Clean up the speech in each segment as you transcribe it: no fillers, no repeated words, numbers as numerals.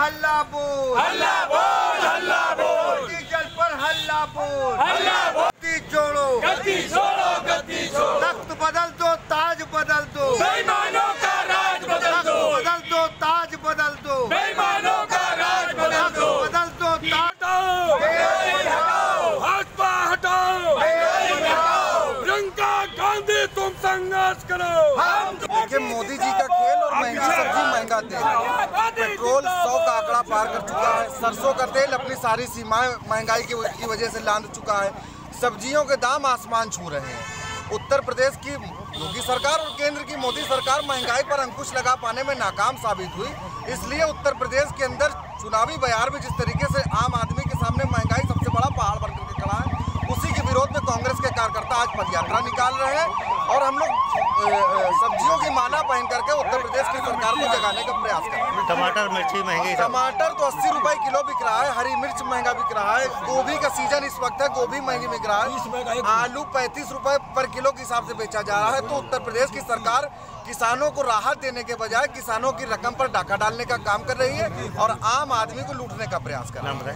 हल्ला बोल, हल्ला बोल, हल्ला बोल, डीजल पर हल्ला बोल, हल्ला बोल, गद्दी छोड़ो, गद्दी छोड़ो, गद्दी छोड़ो, तख्त बदल दो, ताज बदल दो, बेईमानों का राज बदल दो, बदल दो, ताज बदल दो, बेईमानों का राज बदल दो, बदल दो, ताज हटाओ, भाजपा हटाओ, प्रियंका गांधी तुम संघर्ष करो। देखिए मोदी जी का खेल और महंगी सब्जी महंगा तेल। पेट्रोल 100 का आंकड़ा पार कर चुका है। सरसों का तेल अपनी सारी सीमाएं महंगाई की वजह से लांघ चुका है। सब्जियों के दाम आसमान छू रहे हैं। उत्तर प्रदेश की योगी सरकार और केंद्र की मोदी सरकार महंगाई पर अंकुश लगा पाने में नाकाम साबित हुई। इसलिए उत्तर प्रदेश के अंदर चुनावी बयार में जिस तरीके से आम आदमी के सामने महंगाई सबसे बड़ा पहाड़ बनकर के खड़ा है, उसी के विरोध में कांग्रेस के कार्यकर्ता आज पदयात्रा निकाल रहे हैं और हम लोग सब्जियों की माला पहन करके उत्तर प्रदेश की सरकार को जगाने का प्रयास कर रहे हैं। टमाटर मिर्ची महंगी, टमाटर तो 80 रुपए किलो बिक रहा है, हरी मिर्च महंगा बिक रहा है, गोभी का सीजन इस वक्त है, गोभी महंगी बिक रहा है, आलू 35 रुपए पर किलो के हिसाब से बेचा जा रहा है। तो उत्तर प्रदेश की सरकार किसानों को राहत देने के बजाय किसानों की रकम पर डाका डालने का काम कर रही है और आम आदमी को लूटने का प्रयास कर रही है।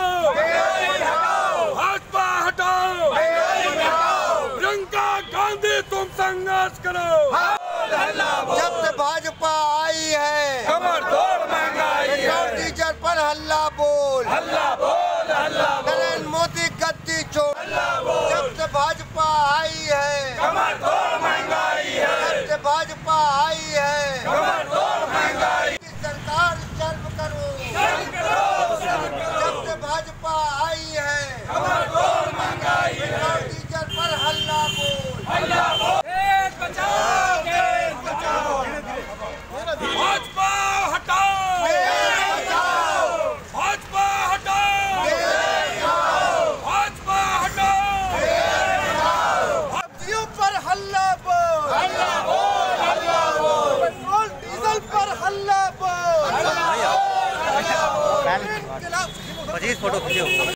भाजपा हटाओ, प्रियंका गांधी तुम संघर्ष करो। जब से भाजपा आई है कमर तोड़ महंगाई है, डीजल पर हल्ला बोल, हल्ला बोल, हल्ला बोल, नरेंद्र मोदी गद्दी छोड़, हल्ला बोल, जब से भाजपा आई है कमर तोड़ महंगाई है, जब से भाजपा आई है कमर तोड़ महंगाई, सरकार सर्व करो, जब से भाजपा आई है कमर तोड़ महंगाई है, डीजल पर हल्ला बोल, हल्ला बोल, देश बचाओ, देश बचाओ, भाजपा हटाओ, भाजपा हटाओ, भाजपा हटाओ, सब्जियों पर हल्ला बोल, हल्ला बोल, हल्ला बोल, पेट्रोल डीजल पर हल्ला बोल, पच्चीस फोटो खींचो।